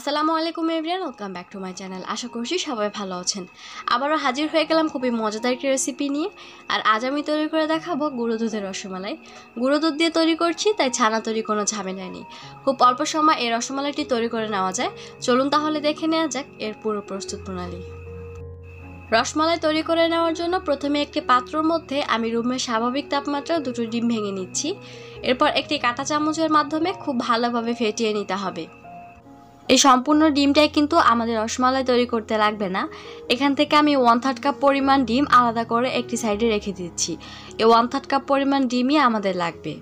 আসসালামু আলাইকুম everyone, welcome back to my channel. আশা করছি সবাই ভালো আছেন। আবারও হাজির হয়ে গেলাম খুবই মজাদার একটি রেসিপি নিয়ে। আর আজ আমি তৈরি করে দেখাবো গুঁড়ো দুধের রসমালাই। গুঁড়ো দুধ দিয়ে তৈরি করছি, তাই ছানা তৈরি কোনো ঝামেলা নেই। খুব অল্প সময় এই রসমালাইটি তৈরি করে নেওয়া যায়। চলুন তাহলে দেখে নেওয়া যাক এর পুরো প্রস্তুত প্রণালী। রসমালাই তৈরি করে নেওয়ার জন্য প্রথমে একটি পাত্রের মধ্যে আমি রুমের স্বাভাবিক তাপমাত্রায় দুটো ডিম ভেঙে নিচ্ছি। এরপর একটি কাঁটা চামচের মাধ্যমে খুব ভালোভাবে ফেটিয়ে নিতে হবে। এই সম্পূর্ণ ডিমটাই কিন্তু আমাদের রসমালাই তৈরি করতে লাগবে না। এখান থেকে আমি 1/3 কাপ পরিমাণ ডিম আলাদা করে একটি সাইডে রেখে দিচ্ছি। এই 1/3 কাপ পরিমাণ ডিমই আমাদের লাগবে।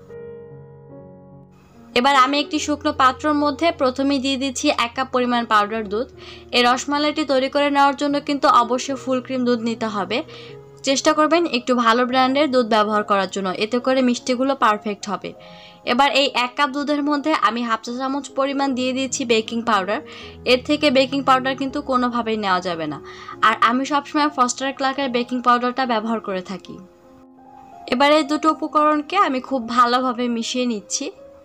এবার আমি একটি শুকনো পাত্রের মধ্যে প্রথমেই দিয়ে দিচ্ছি 1 কাপ পরিমাণ পাউডার দুধ। এই রসমালাইটি তৈরি করে নেওয়ার জন্য কিন্তু অবশ্যই ফুল ক্রিম দুধ নিতে হবে। চেষ্টা করবেন একটু ভালো ব্র্যান্ডের দুধ ব্যবহার করার জন্য, এতে করে মিষ্টিগুলো পারফেক্ট হবে। এবার এই 1 কাপ দুধের মধ্যে আমি 1/2 চা চামচ পরিমাণ দিয়ে দিচ্ছি বেকিং পাউডার। এর থেকে বেকিং পাউডার কিন্তু কোনোভাবেই নেওয়া যাবে না। আর আমি সবসময় ফস্টার ক্লার্কের বেকিং পাউডারটা ব্যবহার করে থাকি। এবার এই দুটো উপকরণকে আমি খুব ভালোভাবে মিশিয়ে নিচ্ছি।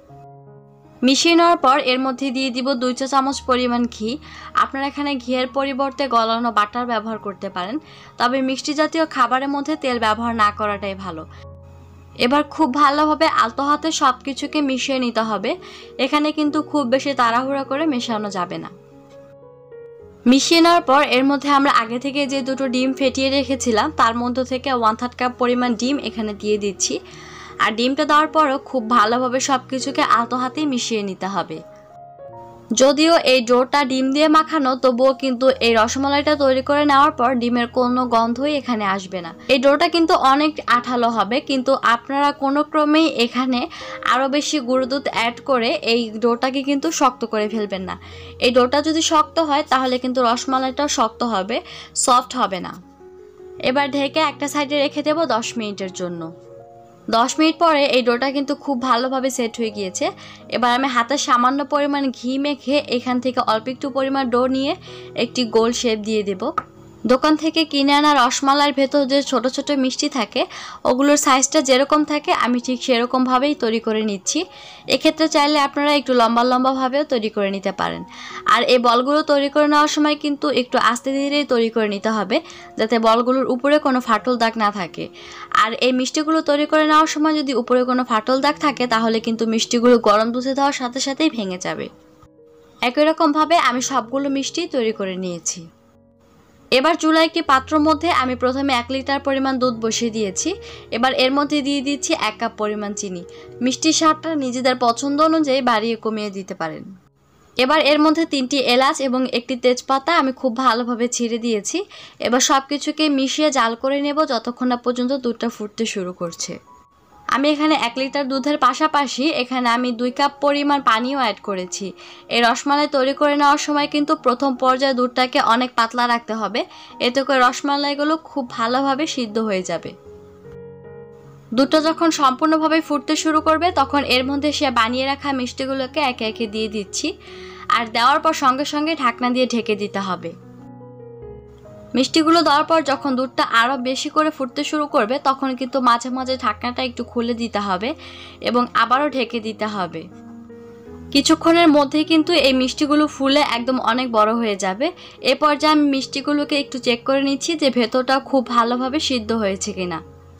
মিশিয়ে নেওয়ার পর এর মধ্যে দিয়ে দিব 2 চা চামচ পরিমাণ ঘি। আপনারা এখানে ঘিয়ের পরিবর্তে গলানো বাটার ব্যবহার করতে পারেন, তবে মিষ্টি জাতীয় খাবারের মধ্যে তেল ব্যবহার না করাটাই ভালো। এবার খুব ভালোভাবে আলতো হাতে সব কিছুকে মিশিয়ে নিতে হবে। এখানে কিন্তু খুব বেশি তাড়াহুড়া করে মেশানো যাবে না। মিশিয়ে নেওয়ার পর এর মধ্যে আমরা আগে থেকে যে দুটো ডিম ফেটিয়ে রেখেছিলাম তার মধ্যে থেকে 1/3 কাপ পরিমাণ ডিম এখানে দিয়ে দিচ্ছি। আর ডিমটা দেওয়ার পরও খুব ভালোভাবে সব কিছুকে আলতো হাতেই মিশিয়ে নিতে হবে। যদিও এই ডোটা ডিম দিয়ে মাখানো, তবুও কিন্তু এই রসমালাইটা তৈরি করে নেওয়ার পর ডিমের কোনো গন্ধই এখানে আসবে না। এই ডোটা কিন্তু অনেক আঠালো হবে, কিন্তু আপনারা কোনো ক্রমেই এখানে আরও বেশি গুঁড়ো দুধ অ্যাড করে এই ডোটাকে কিন্তু শক্ত করে ফেলবেন না। এই ডোটা যদি শক্ত হয় তাহলে কিন্তু রসমালাইটাও শক্ত হবে, সফট হবে না। এবার ঢেকে একটা সাইডে রেখে দেবো 10 মিনিটের জন্য। 10 মিনিট পরে এই ডোটা কিন্তু খুব ভালোভাবে সেট হয়ে গিয়েছে। এবার আমি হাতে সামান্য পরিমাণ ঘি মেখে এখান থেকে অল্প একটু পরিমাণ ডো নিয়ে একটি গোল শেপ দিয়ে দেব। দোকান থেকে কিনে আনা রসমালাইয়ের ভেতর যে ছোট ছোট মিষ্টি থাকে, ওগুলোর সাইজটা যেরকম থাকে আমি ঠিক সেরকমভাবেই তৈরি করে নিচ্ছি। এক্ষেত্রে চাইলে আপনারা একটু লম্বা লম্বাভাবেও তৈরি করে নিতে পারেন। আর এই বলগুলো তৈরি করে নেওয়ার সময় কিন্তু একটু আস্তে ধীরেই তৈরি করে নিতে হবে, যাতে বলগুলোর উপরে কোনো ফাটল দাগ না থাকে। আর এই মিষ্টিগুলো তৈরি করে নেওয়ার সময় যদি উপরে কোনো ফাটল দাগ থাকে তাহলে কিন্তু মিষ্টিগুলো গরম দুধে দেওয়ার সাথে সাথেই ভেঙে যাবে। একই রকমভাবে আমি সবগুলো মিষ্টি তৈরি করে নিয়েছি। এবার চুলায় একটি পাত্রের মধ্যে আমি প্রথমে 1 লিটার পরিমাণ দুধ বসিয়ে দিয়েছি। এবার এর মধ্যে দিয়ে দিচ্ছি 1 কাপ পরিমাণ চিনি। মিষ্টির স্বাদটা নিজেদের পছন্দ অনুযায়ী বাড়িয়ে কমিয়ে দিতে পারেন। এবার এর মধ্যে 3টি এলাচ এবং একটি তেজপাতা আমি খুব ভালোভাবে ছিঁড়ে দিয়েছি। এবার সব কিছুকে মিশিয়ে জাল করে নেব যতক্ষণ না পর্যন্ত দুধটা ফুটতে শুরু করছে। আমি এখানে 1 লিটার দুধের পাশাপাশি এখানে আমি 2 কাপ পরিমাণ পানিও অ্যাড করেছি। এই রসমালাই তৈরি করে নেওয়ার সময় কিন্তু প্রথম পর্যায়ে দুধটাকে অনেক পাতলা রাখতে হবে, এতে করে রসমালাইগুলো খুব ভালোভাবে সিদ্ধ হয়ে যাবে। দুধটা যখন সম্পূর্ণভাবে ফুটতে শুরু করবে তখন এর মধ্যে সে বানিয়ে রাখা মিষ্টিগুলোকে একে একে দিয়ে দিচ্ছি। আর দেওয়ার পর সঙ্গে সঙ্গে ঢাকনা দিয়ে ঢেকে দিতে হবে। মিষ্টিগুলো দেওয়ার পর যখন দুধটা আরও বেশি করে ফুটতে শুরু করবে তখন কিন্তু মাঝে মাঝে ঢাকনাটা একটু খুলে দিতে হবে এবং আবারও ঢেকে দিতে হবে। কিছুক্ষণের মধ্যেই কিন্তু এই মিষ্টিগুলো ফুলে একদম অনেক বড় হয়ে যাবে। এ পর্যায়ে আমি মিষ্টিগুলোকে একটু চেক করে নিচ্ছি যে ভেতরটা খুব ভালোভাবে সিদ্ধ হয়েছে কিনা।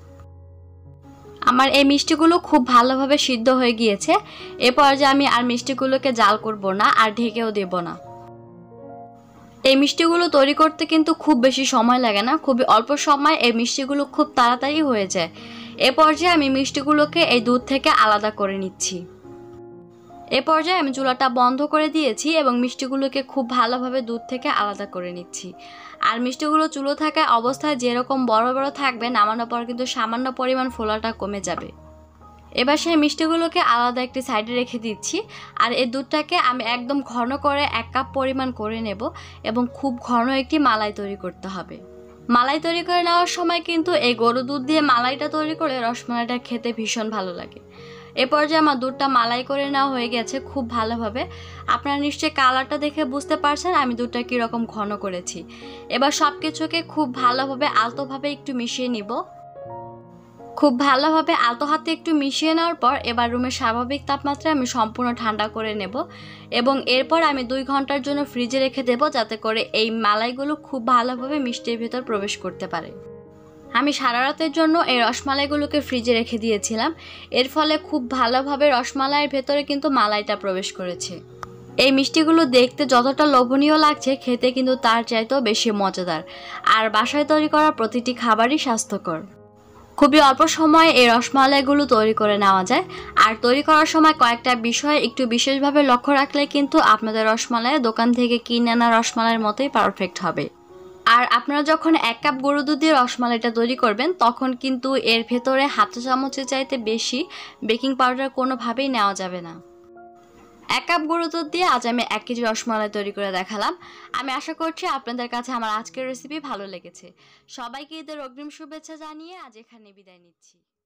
আমার এই মিষ্টিগুলো খুব ভালোভাবে সিদ্ধ হয়ে গিয়েছে। এ পর্যায়ে আমি আর মিষ্টিগুলোকে জাল করব না আর ঢেকেও দেব না। এই মিষ্টিগুলো তৈরি করতে কিন্তু খুব বেশি সময় লাগে না, খুবই অল্প সময় এই মিষ্টিগুলো খুব তাড়াতাড়ি হয়ে যায়। এ পর্যায়ে আমি মিষ্টিগুলোকে এই দুধ থেকে আলাদা করে নিচ্ছি। এ পর্যায়ে আমি চুলাটা বন্ধ করে দিয়েছি এবং মিষ্টিগুলোকে খুব ভালোভাবে দুধ থেকে আলাদা করে নিচ্ছি। আর মিষ্টিগুলো চুলো থাকা অবস্থায় যেরকম বড় বড় থাকবে, নামানোর পর কিন্তু সামান্য পরিমাণ ফোলাটা কমে যাবে। এবার সেই মিষ্টিগুলোকে আলাদা একটি সাইডে রেখে দিচ্ছি। আর এই দুধটাকে আমি একদম ঘন করে 1 কাপ পরিমাণ করে নেব এবং খুব ঘন একটি মালাই তৈরি করতে হবে। মালাই তৈরি করে নেওয়ার সময় কিন্তু এই গরু দুধ দিয়ে মালাইটা তৈরি করে রসমালাইটা খেতে ভীষণ ভালো লাগে। এ পর্যায়ে আমার দুধটা মালাই করে নেওয়া হয়ে গেছে খুব ভালোভাবে। আপনারা নিশ্চয়ই কালারটা দেখে বুঝতে পারছেন আমি দুধটা কীরকম ঘন করেছি। এবার সব কিছুকে খুব ভালোভাবে আলতোভাবে একটু মিশিয়ে নিব। খুব ভালোভাবে আলতো হাতে একটু মিশিয়ে নেওয়ার পর এবার রুমের স্বাভাবিক তাপমাত্রায় আমি সম্পূর্ণ ঠান্ডা করে নেব এবং এরপর আমি 2 ঘন্টার জন্য ফ্রিজে রেখে দেব, যাতে করে এই মালাইগুলো খুব ভালোভাবে মিষ্টির ভেতর প্রবেশ করতে পারে। আমি সারা রাতের জন্য এই রসমালাইগুলোকে ফ্রিজে রেখে দিয়েছিলাম। এর ফলে খুব ভালোভাবে রসমালাইয়ের ভেতরে কিন্তু মালাইটা প্রবেশ করেছে। এই মিষ্টিগুলো দেখতে যতটা লোভনীয় লাগছে, খেতে কিন্তু তার চাইতেও বেশি মজাদার। আর বাসায় তৈরি করা প্রতিটি খাবারই স্বাস্থ্যকর। খুবই অল্প সময়ে এই রসমালাইগুলো তৈরি করে নেওয়া যায়। আর তৈরি করার সময় কয়েকটা বিষয় একটু বিশেষভাবে লক্ষ্য রাখলে কিন্তু আপনাদের রসমালাই দোকান থেকে কিনে আনা রসমালাইয়ের মতোই পারফেক্ট হবে। আর আপনারা যখন 1 কাপ গরুর দুধ দিয়ে রসমালাইটা তৈরি করবেন, তখন কিন্তু এর ভেতরে হাতা চামচের চাইতে বেশি বেকিং পাউডার কোনোভাবেই নেওয়া যাবে না। 1 কাপ গরুর দুধ দিয়ে আজ আমি 1 কেজি রসমালাই তৈরি করে দেখালাম। আমি আশা করছি আপনাদের কাছে আমার আজকের রেসিপি ভালো লেগেছে। সবাইকে ঈদের অগ্রিম শুভেচ্ছা জানিয়ে আজ এখানে বিদায় নিচ্ছি।